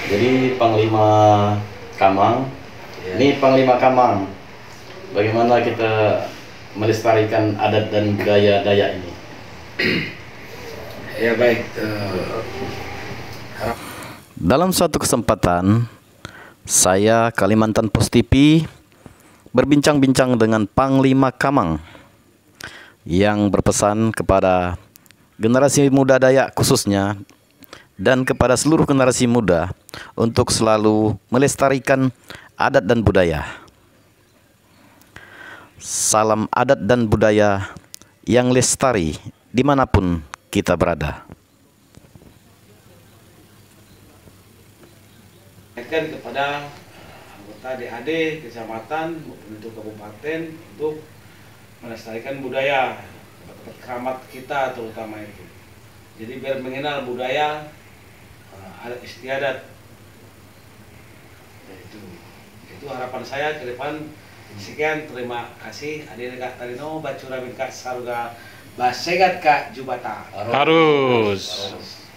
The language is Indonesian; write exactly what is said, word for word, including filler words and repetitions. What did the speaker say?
Jadi Panglima Kamang, Ya. ini Panglima Kamang. Bagaimana kita melestarikan adat dan budaya Dayak ini? Ya baik. Uh, Dalam suatu kesempatan, saya Kalimantan Pos T V berbincang-bincang dengan Panglima Kamang yang berpesan kepada generasi muda Dayak khususnya dan kepada seluruh generasi muda untuk selalu melestarikan adat dan budaya. Salam adat dan budaya yang lestari dimanapun kita berada. Kepada anggota D A D kecamatan maupun untuk kabupaten untuk melestarikan budaya tempat keramat kita terutama itu. Jadi biar mengenal budaya adat istiadat. Itu itu harapan saya ke depan. Sekian, terima kasih. Hadir Kak Tarino, Bacura Kak Saruga, Basegat Kak Jubata. Harus.